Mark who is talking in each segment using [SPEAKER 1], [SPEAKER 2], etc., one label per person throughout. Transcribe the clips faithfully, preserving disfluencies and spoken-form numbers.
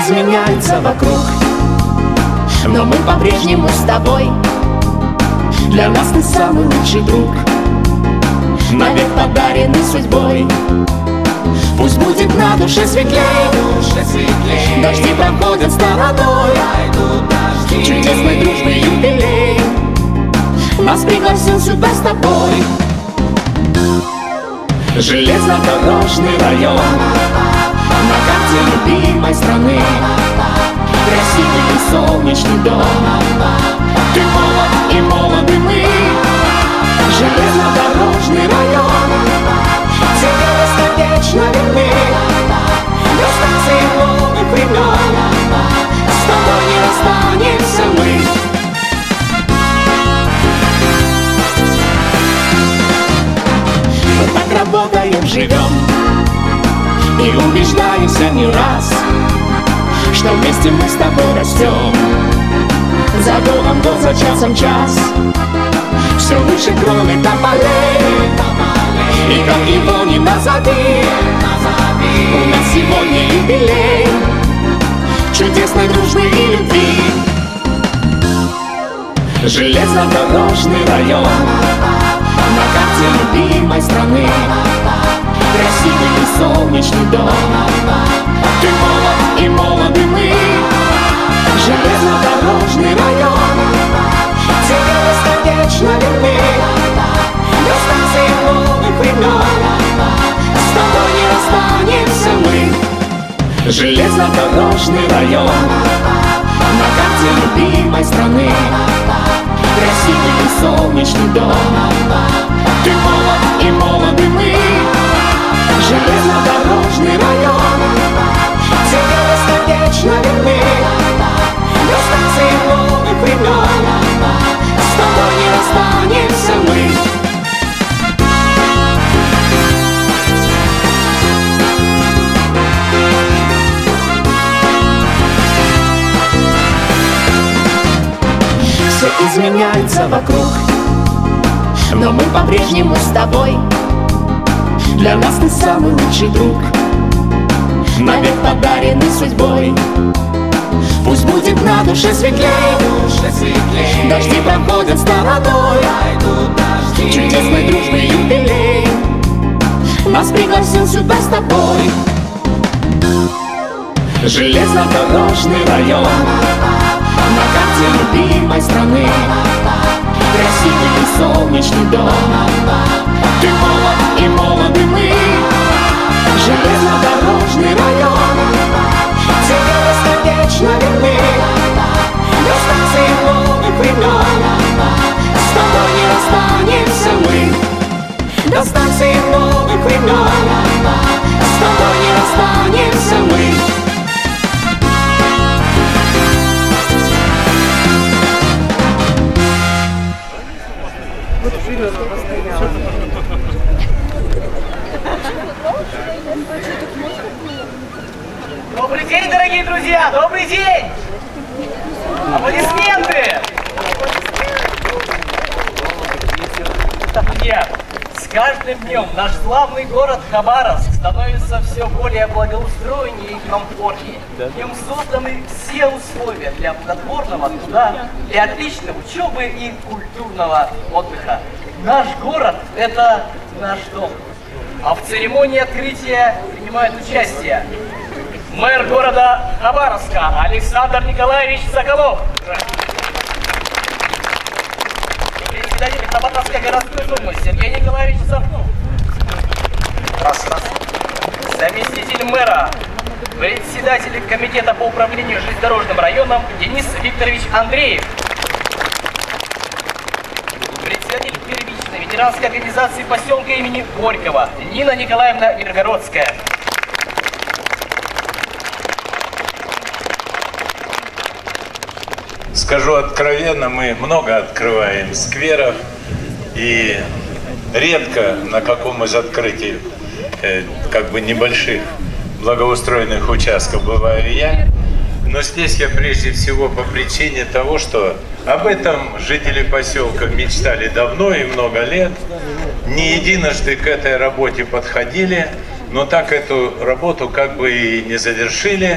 [SPEAKER 1] изменяется вокруг, но мы по-прежнему с тобой. Для нас ты самый лучший друг, навек подаренный судьбой. Пусть будет на душе светлей, дожди проходят стороной, чудесной дружбы юбилей нас пригласил сюда с тобой. Железнодорожный район на карте любимой страны, красивый и солнечный дом, ты молод и молоды мы. Железнодорожный район, тебе бесконечно верны, до станции новых времен с тобой не расстанемся мы. Мы так работаем, живем и убеждаемся не раз, что вместе мы с тобой растем, за годом год, за часом час. Все выше кроны тополей, и как его не назови, у нас сегодня юбилей чудесной дружбы и любви. Железнодорожный район на карте любимой страны, красивый и солнечный дом, ты молод и молоды мы. Железнодорожный район, тебе бесконечно верны, до станции новых времен с тобой не расстанемся мы. Железнодорожный район на карте любимой страны, красивый и солнечный дом, ты молод и молоды мы. Железнодорожный район, тебе бесконечно верны, до станции новых времен с тобой не расстанемся мы. Все изменяется вокруг, но мы по-прежнему с тобой. Для нас ты самый лучший друг, навек подаренный судьбой. Пусть будет на душе светлей, дожди проходят стороной, чудесной дружбы юбилей нас пригласил сюда с тобой. Железнодорожный район на карте любимой страны, красивый и солнечный дом, ты молод и молоды мы. Железнодорожный район, тебе бесконечно верны, до станции новых времен с тобой не расстанемся мы. До станции новых времен с тобой не расстанемся мы.
[SPEAKER 2] Добрый день, дорогие друзья! Добрый день! Аплодисменты! Друзья, с каждым днем наш славный город Хабаровск становится все более благоустроеннее и комфортнее. В нем созданы все условия для плодотворного труда, для отличной учебы и культурного отдыха. Наш город – это наш дом. А в церемонии открытия принимает участие мэр города Хабаровска Александр Николаевич Соколов, председатель Хабаровской городской думы Сергей Николаевич Сахнов, раз, раз. заместитель мэра, председатель комитета по управлению железнодорожным районом Денис Викторович Андреев, председатель первичной ветеранской организации поселка имени Горького Нина Николаевна Миргородская.
[SPEAKER 3] Скажу откровенно, мы много открываем скверов, и редко на каком из открытий э, как бы небольших благоустроенных участков бываю я. Но здесь я прежде всего по причине того, что об этом жители поселка мечтали давно и много лет. Не единожды к этой работе подходили, но так эту работу как бы и не завершили.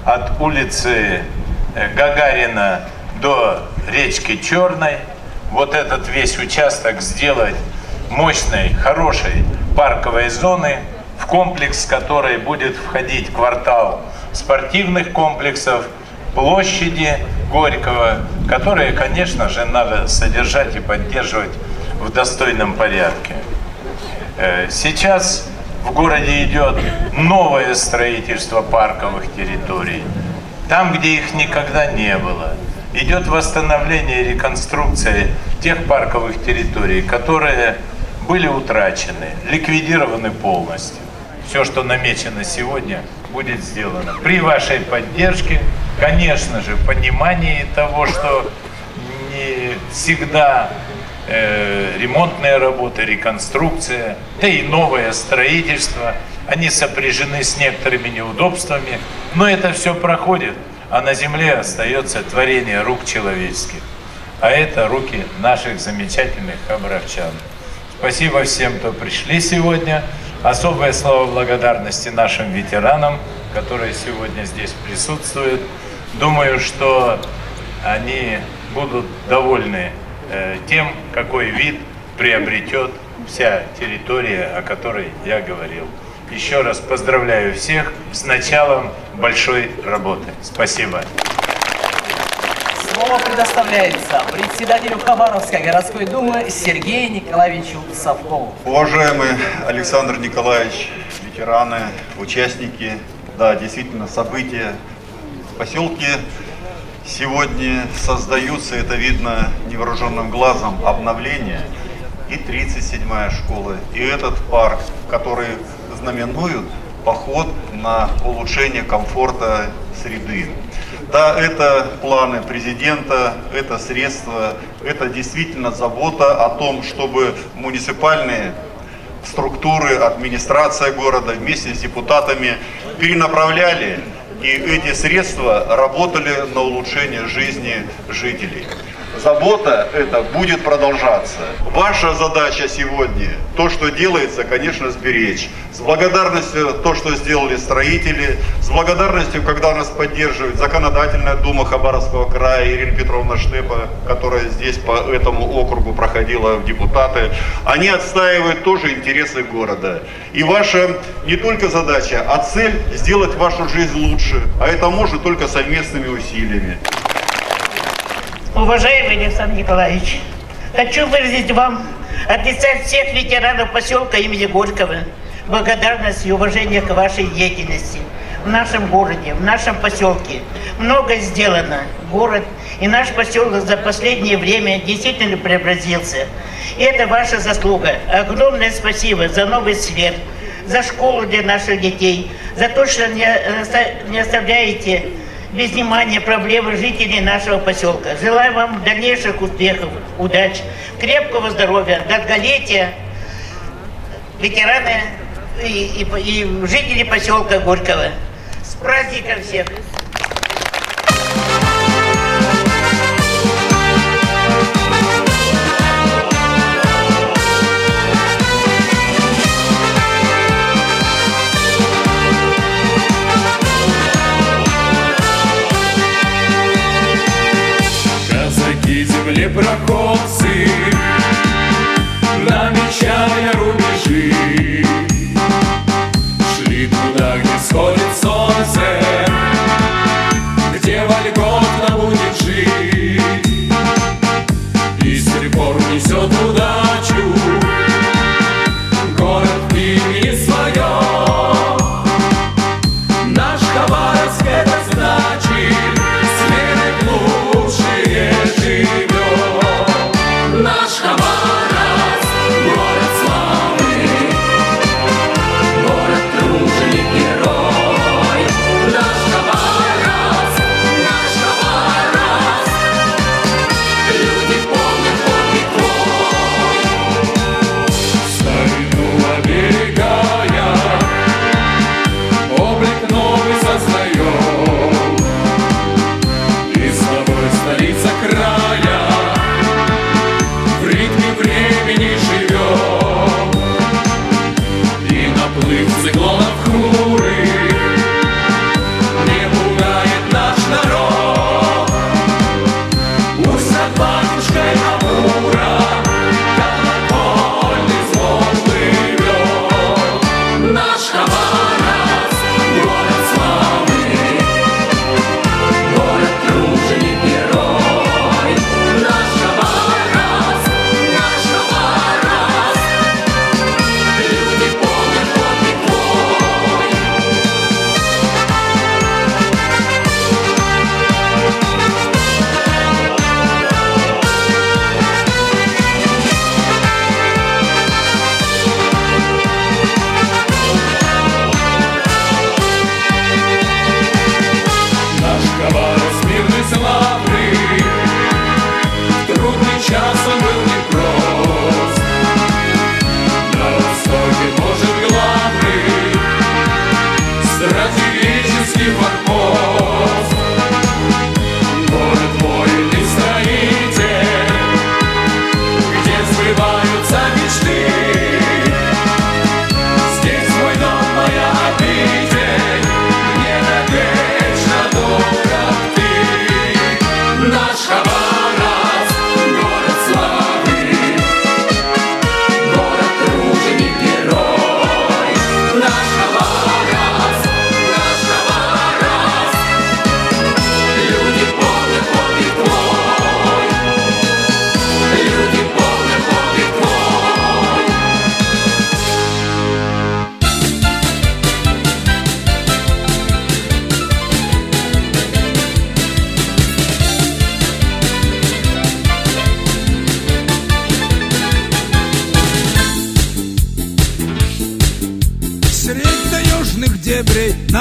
[SPEAKER 3] от улицы Гагарина до речки Черной. Вот этот весь участок сделать мощной, хорошей парковой зоны, в комплекс которой будет входить квартал спортивных комплексов, площади Горького, которые, конечно же, надо содержать и поддерживать в достойном порядке. Сейчас в городе идет новое строительство парковых территорий. Там, где их никогда не было. Идет восстановление и реконструкция тех парковых территорий, которые были утрачены, ликвидированы полностью. Все, что намечено сегодня, будет сделано. При вашей поддержке, конечно же, понимании того, что не всегда э, ремонтные работы, реконструкция, да и новое строительство, они сопряжены с некоторыми неудобствами, но это все проходит, а на земле остается творение рук человеческих. А это руки наших замечательных хабаровчан. Спасибо всем, кто пришли сегодня. Особое слово благодарности нашим ветеранам, которые сегодня здесь присутствуют. Думаю, что они будут довольны э, тем, какой вид приобретет вся территория, о которой я говорил. Еще раз поздравляю всех с началом большой работы. Спасибо.
[SPEAKER 2] Слово предоставляется председателю Хабаровской городской думы Сергею Николаевичу Совкову.
[SPEAKER 4] Уважаемый Александр Николаевич, ветераны, участники, да, действительно, события в поселке сегодня создаются, это видно невооруженным глазом, обновление. И тридцать седьмая школа, и этот парк, который знаменует поход на улучшение комфорта среды. Да, это планы президента, это средства, это действительно забота о том, чтобы муниципальные структуры, администрация города вместе с депутатами перенаправляли, и эти средства работали на улучшение жизни жителей. Забота эта будет продолжаться. Ваша задача сегодня, то, что делается, конечно, сберечь. С благодарностью то, что сделали строители, с благодарностью, когда нас поддерживает Законодательная дума Хабаровского края Ирина Петровна Штепа, которая здесь по этому округу проходила в депутаты. Они отстаивают тоже интересы города. И ваша не только задача, а цель сделать вашу жизнь лучше. А это можно только совместными усилиями.
[SPEAKER 5] Уважаемый Александр Николаевич, хочу выразить вам от лица всех ветеранов поселка имени Горького благодарность и уважение к вашей деятельности в нашем городе, в нашем поселке. Много сделано. Город и наш поселок за последнее время действительно преобразился. И это ваша заслуга. Огромное спасибо за новый свет, за школу для наших детей, за то, что не оставляете без внимания проблемы жителей нашего поселка. Желаю вам дальнейших успехов, удач, крепкого здоровья, долголетия, ветераны и, и, и жители поселка Горького. С праздником всех!
[SPEAKER 1] Землепроходцы, намечая рубежи, шли туда, где сходит солнце, где вольготно будет жить. И с реформ несет удачу город имени своем. Наш Хабаровск это значит, смены лучшие живем.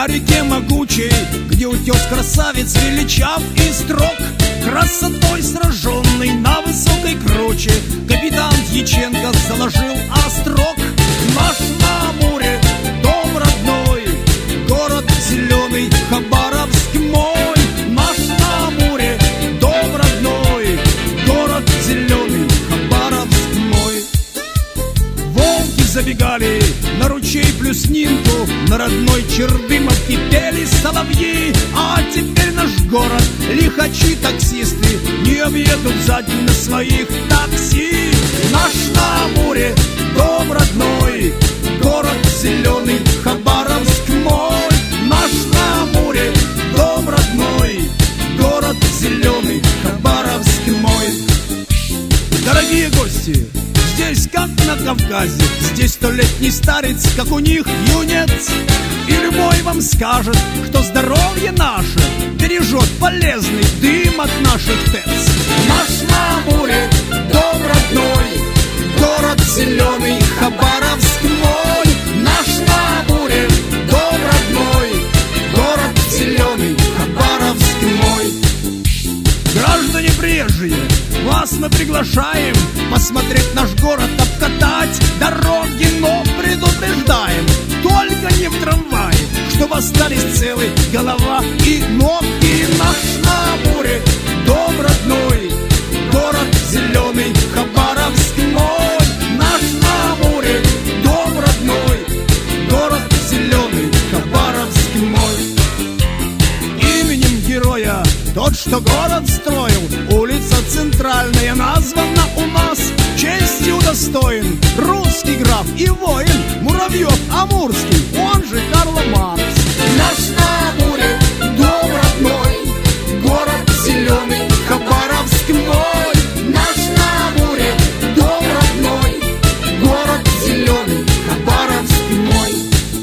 [SPEAKER 6] На реке могучей, где утес красавец величав и строг, красотой сраженный на высокой круче, капитан Дьяченко заложил острог. Наш на море дом родной, город зеленый, Хабаровск мой. Наш на море дом родной, город зеленый, Хабаровск мой. Волки забегали на ручей Плюснинку, на родной Чердымовке пели соловьи. А теперь наш город лихачи-таксисты не объедут сзади на своих такси. Наш на море дом родной, город зеленый, Хабаровск мой. Наш на море дом родной, город зеленый, Хабаровск мой. Дорогие гости, здесь как на Кавказе, здесь столетний старец, как у них юнец. И любой вам скажет, что здоровье наше бережет полезный дым от наших ТЭЦ. Наш на море дом родной, город зеленый, Хабаровск мой. Наш на море дом родной, город зеленый, Хабаровск мой. Граждане приезжие, вас мы приглашаем посмотреть наш город, обкатать дороги, но предупреждаем, только не в трамвае, чтобы остались целы голова и ноги. Наш на море дом родной, город зеленый, Хабаровск мой. Наш на море дом родной, город зеленый, Хабаровск мой. Именем героя, тот, что город строил, улица Центральная названа у нас. Честью удостоен русский граф и воин Муравьев-Амурский, он же Карл Маркс. Наш на море дом родной, город зеленый, Хабаровск мой. Наш на море дом родной, город зеленый, Хабаровск мой.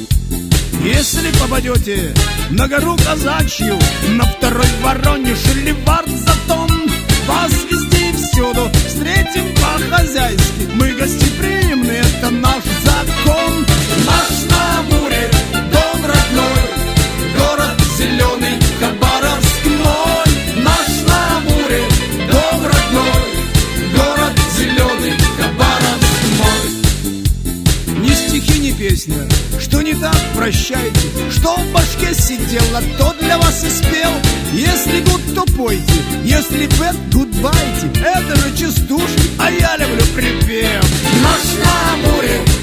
[SPEAKER 6] Если попадете на гору Казачью, на второй Воронеж или Варзатон, вас везде и всюду встретим по-хозяйски. Мы гостеприимны, это наш закон. Наш на море дом родной, город зеленый, Хабаровск мой. Наш на море дом родной, город зеленый, Хабаровск мой. Ни стихи, ни песня, что не так, прощайте. Что в башке сидело, то для вас и спел. Если гуд, то пойте, если бэд, гудбайте. Это же частушки, а я люблю припев. Наш на море